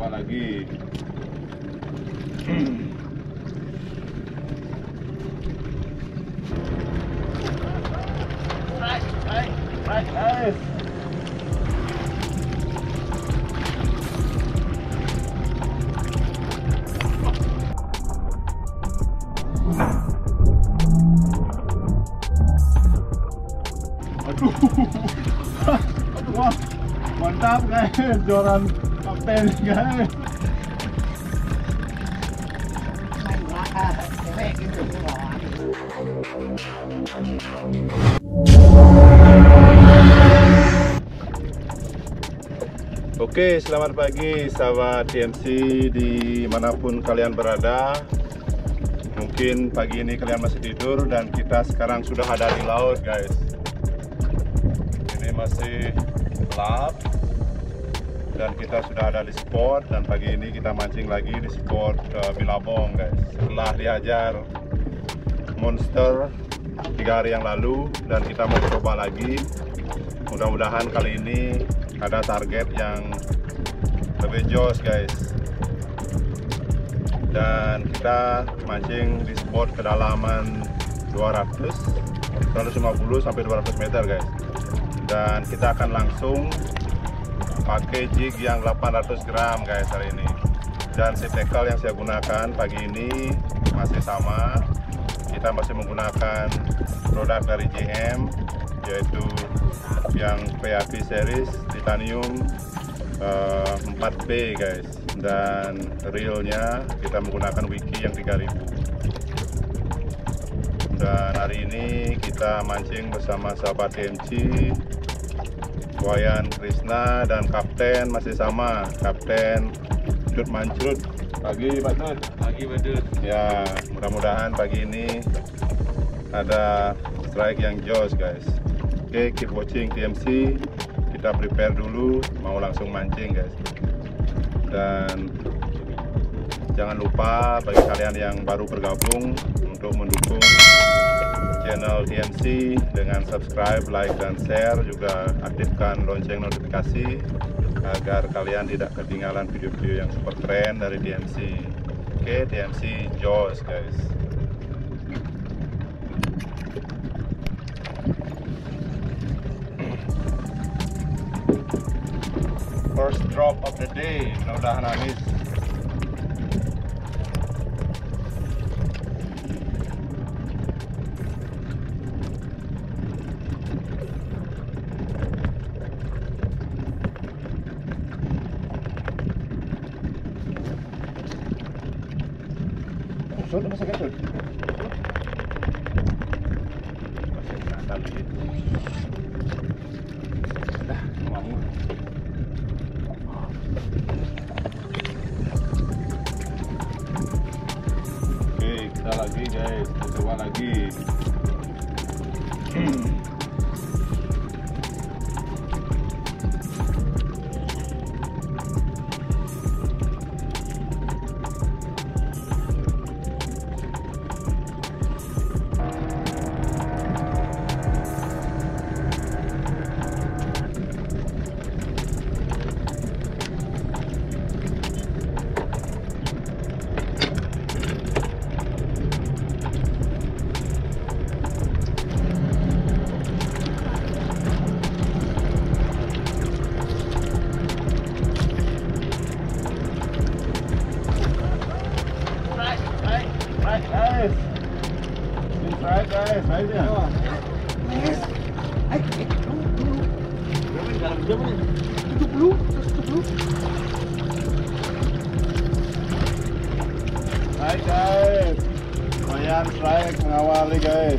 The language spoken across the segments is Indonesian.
coba lagi. Right, guys. Aduh, wah, mantap guys, joran kapten guys. Oke, selamat pagi sahabat TMC dimanapun kalian berada. Mungkin pagi ini kalian masih tidur dan kita sekarang sudah ada di laut guys. Ini masih gelap dan kita sudah ada di spot, dan pagi ini kita mancing lagi di spot Bilabong guys. Setelah dihajar monster 3 hari yang lalu dan kita mau coba lagi. Mudah-mudahan kali ini ada target yang lebih jos guys, dan kita mancing di spot kedalaman 150 sampai 200 meter guys, dan kita akan langsung pakai jig yang 800 gram guys hari ini. Dan si tackle yang saya gunakan pagi ini masih sama, kita masih menggunakan produk dari JM, yaitu yang PAV series titanium 4P guys, dan reelnya kita menggunakan Wiki yang 3000. Dan hari ini kita mancing bersama sahabat TMC, Wayan Krisna, dan kapten masih sama, Kapten Dut Mancrut. Pagi Pak Dut. Pagi Pak Dut. Ya, mudah-mudahan pagi ini ada strike yang jos guys. Oke, keep watching TMC. Kita prepare dulu, mau langsung mancing guys. Dan jangan lupa bagi kalian yang baru bergabung untuk mendukung channel TMC dengan subscribe, like, dan share. Juga aktifkan lonceng notifikasi agar kalian tidak ketinggalan video-video yang super keren dari TMC. Oke, TMC Jaws guys. First drop of the day, mudah-mudahan habis. Sudah masih kecil. Masih kena lagi. Dah, mau. Oke, kita lagi guys, kita coba lagi. Right guys, right there. Yes. Tutup dulu. Right guys, Wayan strike mengawali guys.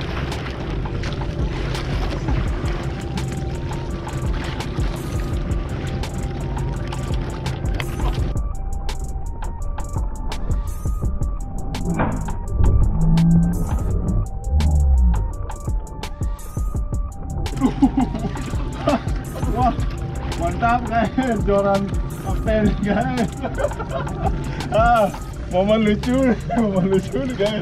Wah, mantap guys, joran kapten guys. Momen lucu nih guys.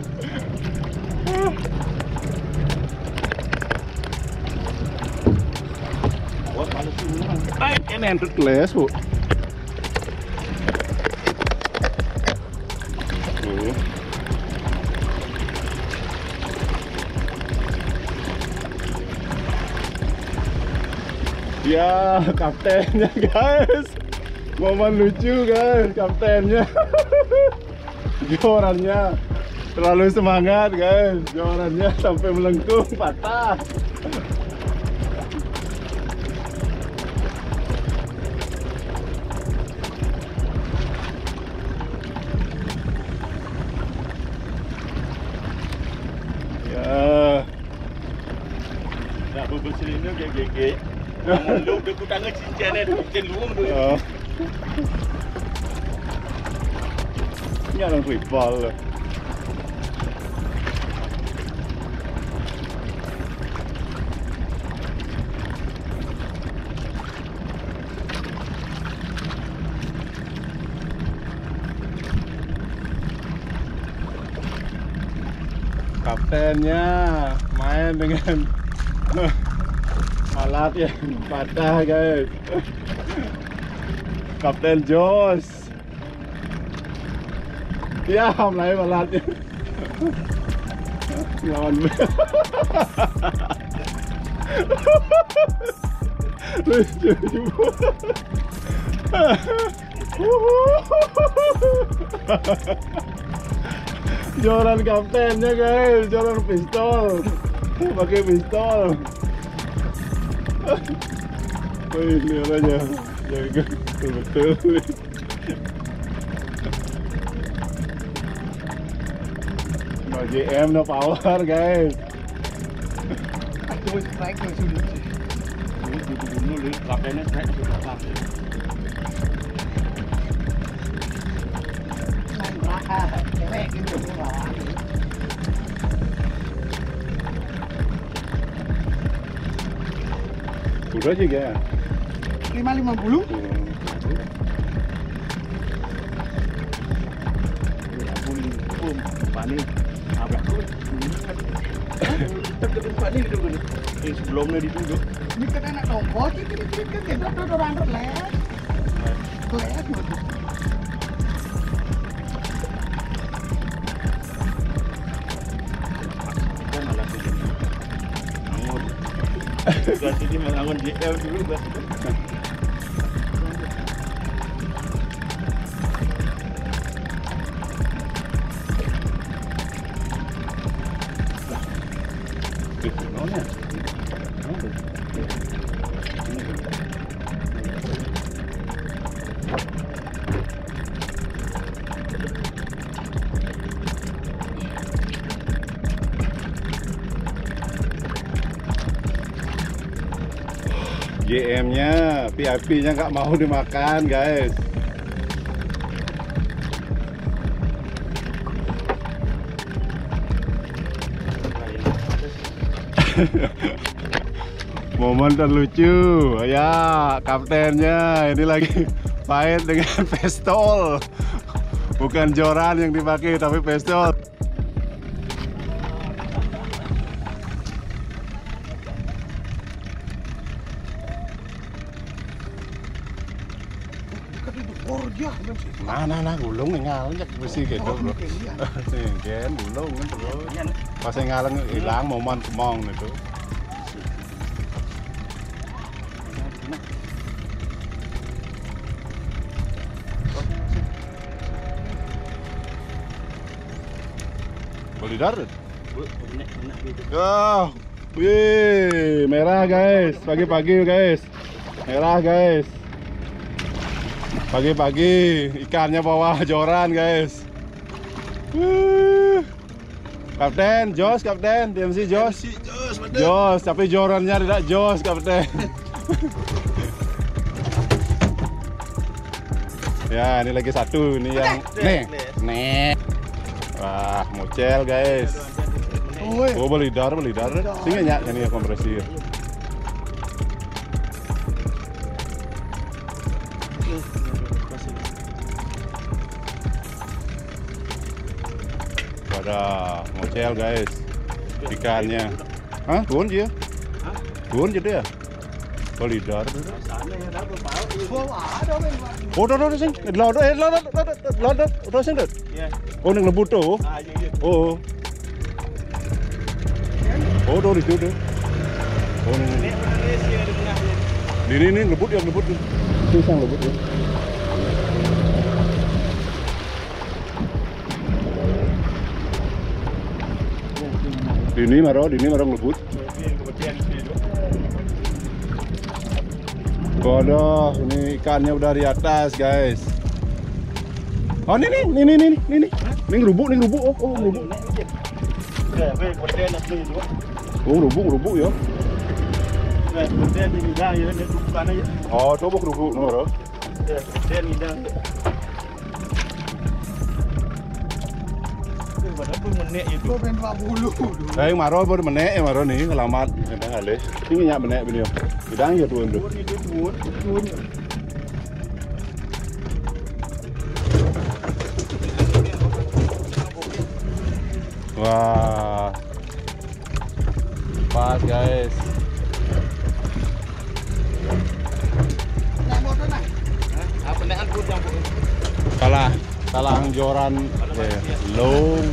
Ini entret les bu. Ya, kaptennya guys. Momen lucu guys, kaptennya. Jorannya terlalu semangat guys. Jorannya sampai melengkung, patah. Nak bersih ni gege. Lu dia ku tangan cincin ni cincin luang tu. Ini orang ribal. Kaptennya main dengan alat yang patah guys. Kapten Jos. Ya, mulai alatnya. Lawan. Lucu juga. Joran kaptennya guys, joran pistol, pakai pistol. Wih, lihat aja, jaga betul-betul. No GM, no power guys. Aduh, strike tu sudah. Dulu ni kaptennya strike sudah tak. Cewek gitu lawan. Udah juga. 550. Pani abrak tu. Pani duduk ni. Sebelumnya duduk. Ni kan anak nongko, kita kan kita orang les. Les. Ganti dia mengangon GL dulu bah. GM-nya, PIP-nya nggak mau dimakan guys. Momen terlucu ya, kaptennya ini lagi fight dengan pistol, bukan joran yang dipakai tapi pistol. Nah, gulung ngaleng jak besi gitu bro. Nih, gen gulung kan terus. Pas ngaleng hilang momen kemong itu. Boleh darat? Oh, wih, merah guys, pagi-pagi guys, merah guys. Pagi-pagi ikannya bawa joran guys. Kapten Jos, kapten TMC Jos. Jos, tapi jorannya tidak Jos kapten. Ya, ini lagi satu, ini yang nih. Wah, mocel guys. Oh, belidar. Sini nyak ini kompresi. Ada mocel guys, ikannya. Hah? Tuan dia? Tuan jadi ya? Belidar. Oh, dah sing. Lo sing dah. Oh, nang lebut tu. Oh. Oh, dah itu dah. Oh, ni. Ini ngebut ya, ngebut. Pisang ngebut ya. Dini maro ngebut. Waduh, ini ikannya udah di atas, guys. Oh, ini. Ini ngerubuk. Oh, ngerubuk. Ngerubuk ya. Oh, coba ngerubuk, Noro. Itu ben 20. Đây maro baru menek maro nih ngelamat enak kali. Ini nyak menek beliau. Bidang ya tuan tuh. Wah. Pas guys. Nah, motor nah. Kalah angjoran long.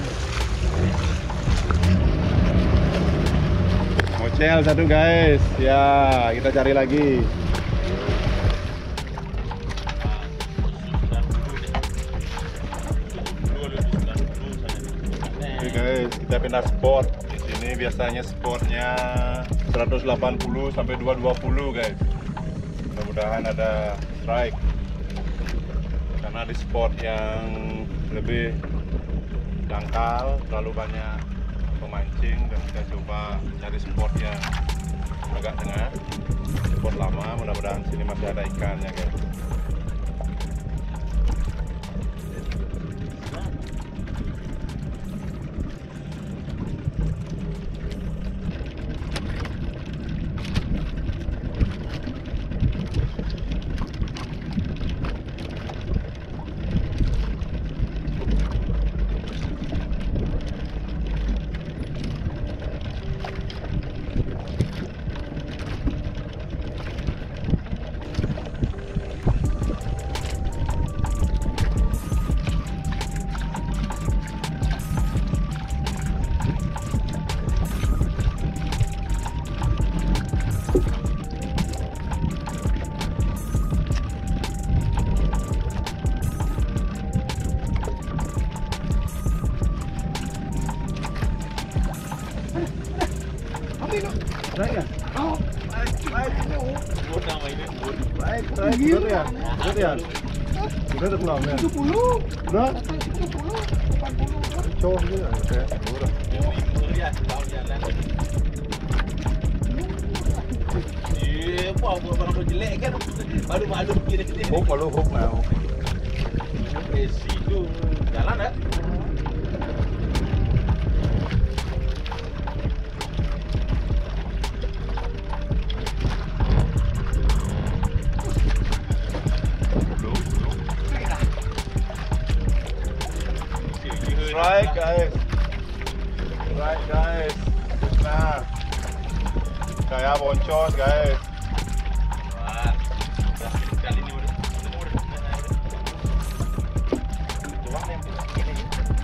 Mocel satu guys. Ya, kita cari lagi. Oke guys, kita pindah spot. Di sini biasanya spotnya 180 sampai 220 guys. Mudah-mudahan ada strike. Karena di spot yang lebih dangkal, terlalu banyak pemancing, dan kita coba cari spot yang agak tengah, spot lama. Mudah-mudahan sini masih ada ikannya guys. Udah pulang ya? 70. Udah? 70, 80. Cowok juga kayak murah. Hook now. Jalan ya? Right guys. Nah, kayak boncos guys. Wah, kali ini udah. Tuang yang ini.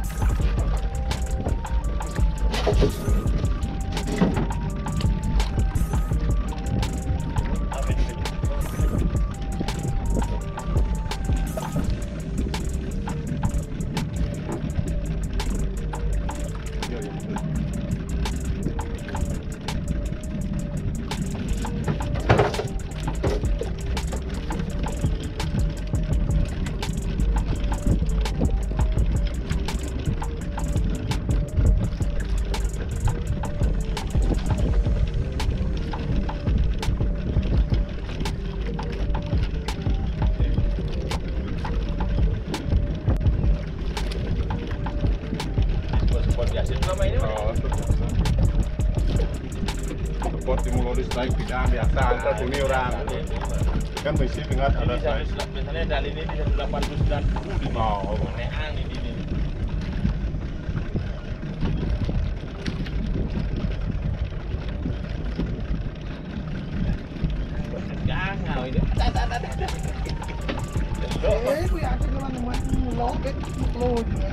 Spot dimulai strike bidang biasa antar bumi orang. Kan mesti ingat ada strike. Biasanya dari ini di 180 Oh, neang ini. Gangau ini. Gue yakin kalau nemuin loket lo ya.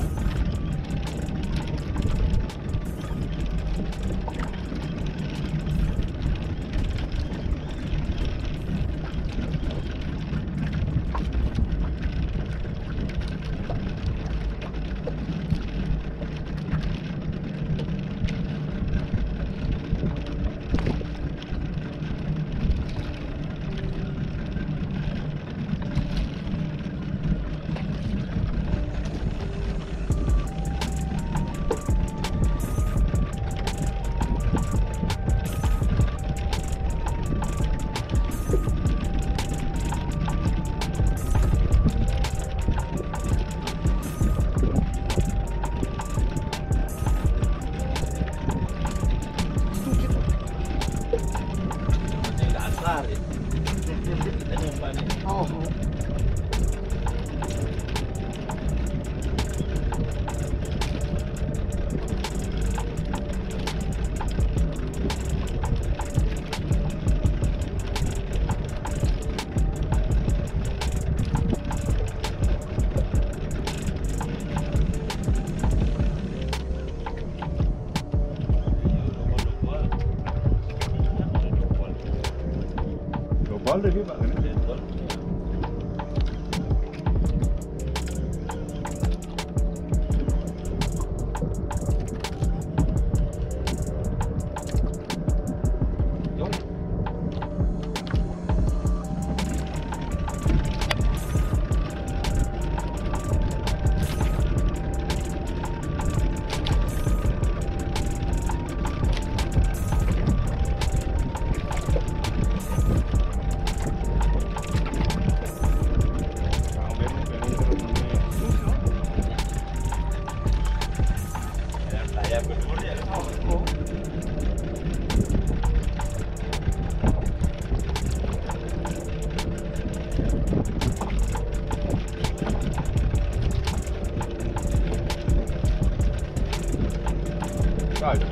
aja.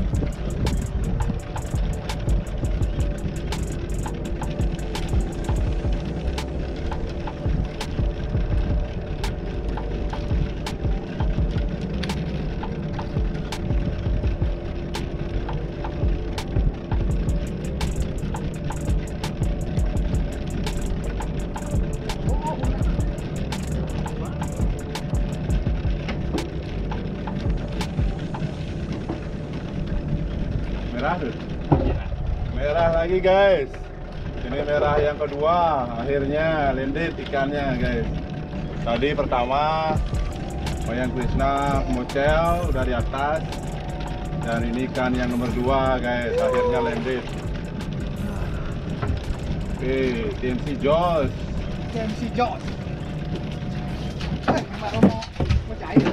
Merah tuh. Merah lagi guys. Ini merah yang kedua. Akhirnya landed ikannya guys. Tadi pertama Wayan Krishna mocel udah di atas. Dan ini ikan yang nomor 2 guys. Akhirnya landed. Oke, TMC Jaws. TMC Jaws. Baru mau cair.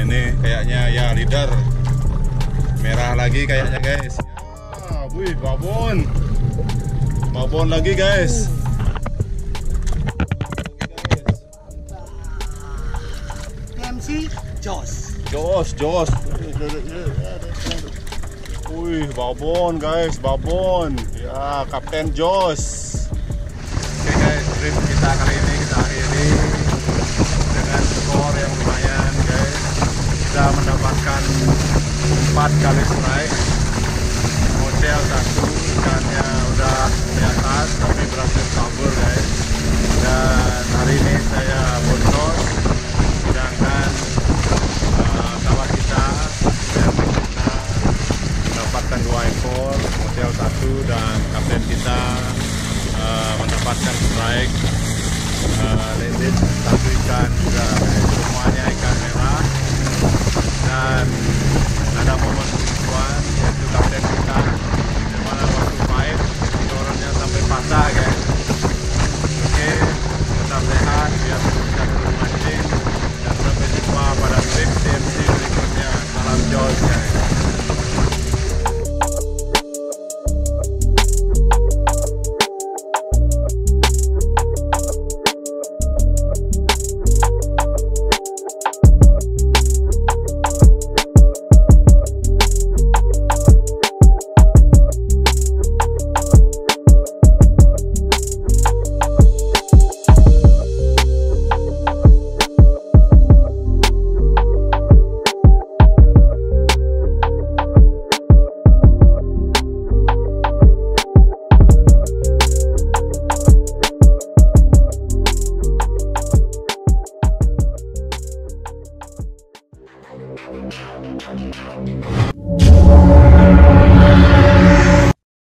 ini kayaknya ya leader. Merah lagi kayaknya guys. Ya, wih, babon. Babon lagi guys. MC Jos. Jos. Wih, babon guys, babon. Ya, Kapten Jos. Oke guys, trip kita kali ini kita akhiri dengan skor yang lumayan guys. Kita mendapatkan 4 kali strike. Model 1 ikannya udah di atas tapi berhasil kabur guys. Dan hari ini saya bonus, sedangkan kawan kita yang kita mendapatkan 2 ekor model 1 dan kapten kita mendapatkan strike landed 1 ikan juga, semuanya ikan merah. Dan ada momen kelucuan yaitu kapten kita dimana waktu fight dorongnya sampai patah guys. Oke, tetap sehat biar bisa terus mancing dan sampai jumpa pada trip TMC berikutnya. Salam Jos guys. We'll be right back.